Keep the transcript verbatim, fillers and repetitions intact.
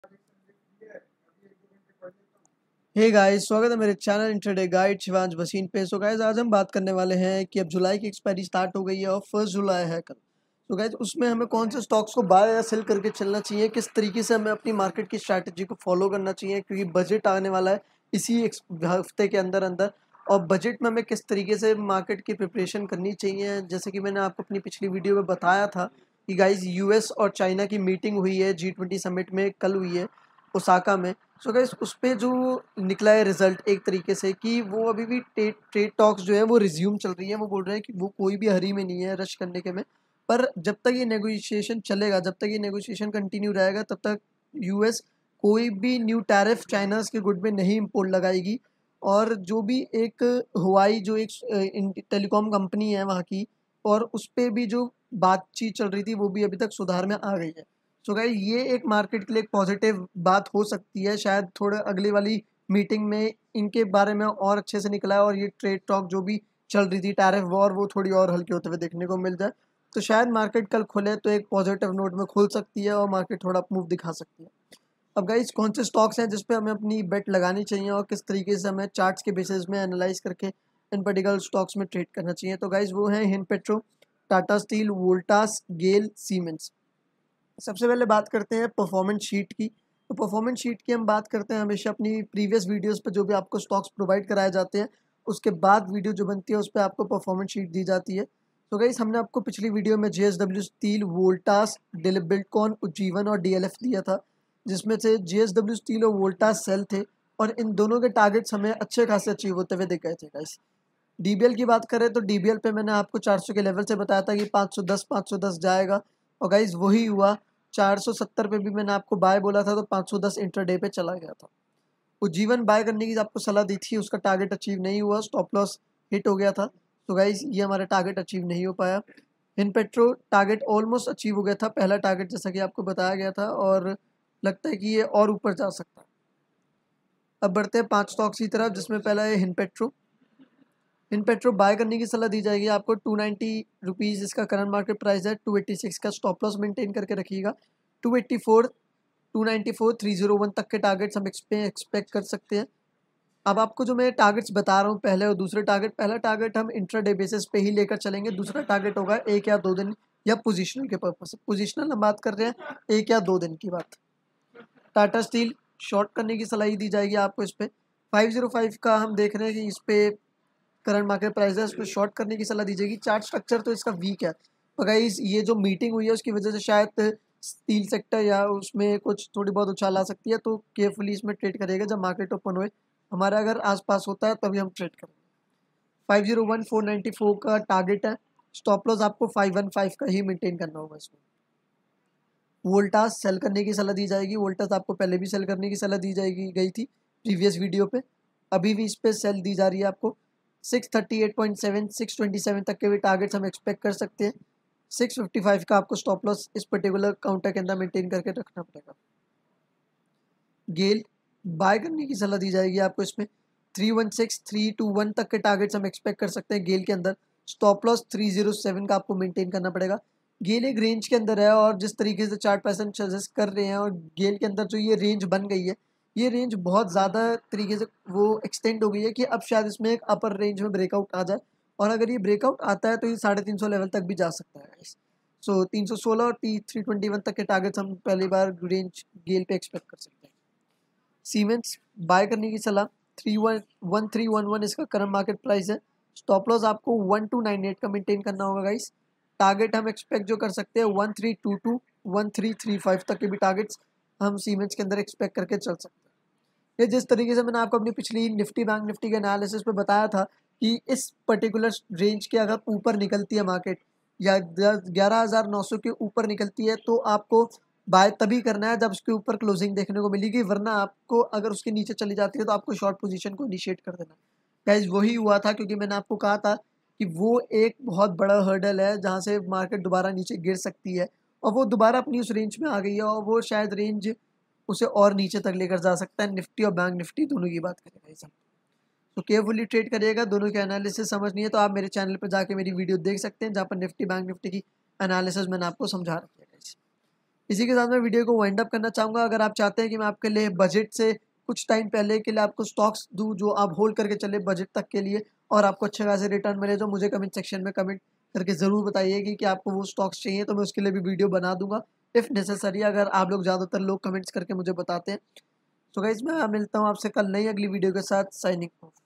Hey guys, स्वागत है मेरे channel intraday guide Shivansh Bhasin पे। सो गाइस, आज हम बात करने वाले हैं कि अब जुलाई की एक्सपायरी स्टार्ट हो गई है और फर्स्ट जुलाई है कल। तो गाइस, उसमें हमें कौन से स्टॉक्स को बाय या सेल करके चलना चाहिए, किस तरीके से हमें अपनी मार्केट की स्ट्रैटेजी को फॉलो करना चाहिए, क्योंकि बजट आने वाला है इसी एक हफ्ते के अंदर अंदर। और बजट में हमें किस तरीके से मार्केट की प्रिपरेशन करनी चाहिए, जैसे कि मैंने आपको अपनी पिछली वीडियो में बताया था कि गाइस यूएस और चाइना की मीटिंग हुई है, जी ट्वेंटी समिट में कल हुई है ओसाका में। सो गाइस, उस पे जो निकला है रिजल्ट एक तरीके से कि वो अभी भी ट्रेड ट्रेड टॉक्स जो है वो रिज्यूम चल रही है। वो बोल रहे हैं कि वो कोई भी हरी में नहीं है रश करने के में। पर जब तक ये नेगोशिएशन चलेगा, जब तक ये नेगोशिएशन कंटिन्यू रहेगा, तब तक यूएस कोई भी न्यू टैरिफ चाइनाज के गुड में नहीं इम्पोर्ट लगाएगी। और जो भी एक हुआई जो एक टेलीकॉम कंपनी है वहाँ की, और उस पर भी जो बातचीत चल रही थी वो भी अभी तक सुधार में आ गई है। सो गाइस, ये एक मार्केट के लिए एक पॉजिटिव बात हो सकती है। शायद थोड़ा अगली वाली मीटिंग में इनके बारे में और अच्छे से निकला है और ये ट्रेड टॉक जो भी चल रही थी, टैरिफ वॉर, वो थोड़ी और हल्की होते हुए देखने को मिल जाए। तो शायद मार्केट कल खुले तो एक पॉजिटिव नोट में खुल सकती है और मार्केट थोड़ा मूव दिखा सकती है। अब गाइस, कौन से स्टॉक्स हैं जिस पे हमें अपनी बेट लगानी चाहिए और किस तरीके से हमें चार्ट्स के बेसिस में एनालाइज करके इन पर्टिकुलर स्टॉक्स में ट्रेड करना चाहिए। तो गाइस, वो हैं हिंद पेट्रो, टाटा स्टील, वोल्टास, गेल, सीमेंस। सबसे पहले बात करते हैं परफॉर्मेंस शीट की। तो परफॉर्मेंस शीट की हम बात करते हैं हमेशा अपनी प्रीवियस वीडियोस पे, जो भी आपको स्टॉक्स प्रोवाइड कराए जाते हैं उसके बाद वीडियो जो बनती है उस पर आपको परफॉर्मेंस शीट दी जाती है। तो गाइस, हमने आपको पिछली वीडियो में JSW steel, Voltas, Buildcon, Ujjivan और डीएलएफ दिया था, जिसमें से जेएसडब्ल्यू स्टील और वोल्टास सेल थे और इन दोनों के टारगेट्स हमें अच्छे खासे अचीव होते हुए दिख गए थे। गाइस, डीबीएल की बात करें तो डीबीएल पे मैंने आपको चार सौ के लेवल से बताया था कि पाँच सौ दस पाँच सौ दस जाएगा, और गाइस वही हुआ। चार सौ सत्तर पे भी मैंने आपको बाय बोला था तो पाँच सौ दस इंटरडे पे चला गया था। उज्जीवन बाय करने की आपको सलाह दी थी, उसका टारगेट अचीव नहीं हुआ, स्टॉप लॉस हिट हो गया था। तो गाइस, ये हमारा टारगेट अचीव नहीं हो पाया। Hind Petro target almost achieve हो गया था, पहला टारगेट जैसा कि आपको बताया गया था, और लगता है कि ये और ऊपर जा सकता है। अब बढ़ते हैं पांच स्टॉक्स की तरफ, जिसमें पहला है हिंद पेट्रो। इन पेट्रो बाय करने की सलाह दी जाएगी आपको। टू नाइन्टी रुपीज़ इसका करंट मार्केट प्राइस है। टू एट्टी सिक्स का स्टॉप लॉस मेंटेन करके रखिएगा। Two eighty four, two ninety four, three zero one तक के टारगेट्स हम एक्सपेक्ट कर सकते हैं। अब आपको जो मैं टारगेट्स बता रहा हूँ, पहले और दूसरे टारगेट, पहला टारगेट हम इंट्राडे बेसिस पे ही लेकर चलेंगे, दूसरा टारगेट होगा एक या दो दिन या पोजिशनल के पर्पज से। पोजिशनल हम बात कर रहे हैं एक या दो दिन की बात। टाटा स्टील शॉर्ट करने की सलाह दी जाएगी आपको इस पर। फाइव जीरो फाइव का हम देख रहे हैं कि इस पर करंट मार्केट प्राइस है, उसको शॉर्ट करने की सलाह दी जाएगी। चार्ट स्ट्रक्चर तो इसका वीक है, तो गाइस ये जो मीटिंग हुई है उसकी वजह से शायद स्टील सेक्टर या उसमें कुछ थोड़ी बहुत उछाल आ सकती है, तो केयरफुली इसमें ट्रेड करेगा। जब मार्केट ओपन हुए हमारा अगर आसपास होता है तभी हम ट्रेड करेंगे। Five zero one four ninety four का टारगेट है। स्टॉप लॉस आपको फाइव वन फाइव का ही मेंटेन करना होगा इसमें। वोल्टास सेल करने की सलाह दी जाएगी। वोल्टास आपको पहले भी सेल करने की सलाह दी जाएगी गई थी प्रीवियस वीडियो पे, अभी भी इस पे सेल दी जा रही है आपको। Six thirty eight point seven, six twenty seven तक के भी टारगेट्स हम एक्सपेक्ट कर सकते हैं। सिक्स फिफ्टी फाइव का आपको स्टॉप लॉस इस पर्टिकुलर काउंटर के अंदर मेंटेन करके रखना पड़ेगा। गेल बाय करने की सलाह दी जाएगी आपको इसमें। Three one six, three two one तक के टारगेट्स हम एक्सपेक्ट कर सकते हैं गेल के अंदर। Stop loss three zero seven का आपको मेंटेन करना पड़ेगा। गेल एक रेंज के अंदर है और जिस तरीके से चार्ट पैटर्न सजेस्ट कर रहे हैं, और गेल के अंदर जो ये रेंज बन गई है, ये रेंज बहुत ज़्यादा तरीके से वो एक्सटेंड हो गई है कि अब शायद इसमें एक अपर रेंज में ब्रेकआउट आ जाए, और अगर ये ब्रेकआउट आता है तो ये साढ़े तीन सौ लेवल तक भी जा सकता है। सो तीन सौ सोलह और टी थ्री ट्वेंटी वन तक के टारगेट्स हम पहली बार रेंज गेल पे एक्सपेक्ट कर सकते हैं। सीमेंस बाय करने की सलाह। Three one one three one one इसका करंट मार्केट प्राइस है। स्टॉप लॉस आपको वन टू नाइन एट का मेंटेन करना होगा गाइस। टारगेट हम एक्सपेक्ट जो कर सकते हैं one three two two, one three three five तक के भी टारगेट्स हम सीमेंस के अंदर एक्सपेक्ट करके चल सकते हैं। ये जिस तरीके से मैंने आपको अपनी पिछली निफ्टी बैंक निफ्टी के एनालिसिस पे बताया था कि इस पर्टिकुलर रेंज के अगर ऊपर निकलती है मार्केट, या ग्यारह हज़ार नौ सौ के ऊपर निकलती है, तो आपको बाय तभी करना है जब उसके ऊपर क्लोजिंग देखने को मिलेगी, वरना आपको अगर उसके नीचे चली जाती है तो आपको शॉर्ट पोजीशन को इनिशिएट कर देना है। गाइस, वही हुआ था, क्योंकि मैंने आपको कहा था कि वो एक बहुत बड़ा हर्डल है जहाँ से मार्केट दोबारा नीचे गिर सकती है, और वो दोबारा अपनी उस रेंज में आ गई है, और वो शायद रेंज उसे और नीचे तक लेकर जा सकता है। निफ्टी और बैंक निफ्टी दोनों की बात करें गाइस, तो केयरफुली ट्रेड करिएगा। दोनों के एनालिसिस समझनी है तो आप मेरे चैनल पर जाके मेरी वीडियो देख सकते हैं, जहाँ पर निफ्टी बैंक निफ्टी की एनालिसिस मैंने आपको समझा रखी है गाइस। इसी के साथ मैं वीडियो को वाइंड अप करना चाहूँगा। अगर आप चाहते हैं कि मैं आपके लिए बजट से कुछ टाइम पहले के लिए आपको स्टॉक्स दूँ जो आप होल्ड करके चले बजट तक के लिए और आपको अच्छे खासे रिटर्न मिले, तो मुझे कमेंट सेक्शन में कमेंट करके ज़रूर बताइए कि, कि आपको वो स्टॉक्स चाहिए, तो मैं उसके लिए भी वीडियो बना दूंगा इफ़ नेसेसरी, अगर आप लोग ज़्यादातर लोग कमेंट्स करके मुझे बताते हैं। तो गाइस मैं मिलता हूँ आपसे कल नई अगली वीडियो के साथ। Signing of.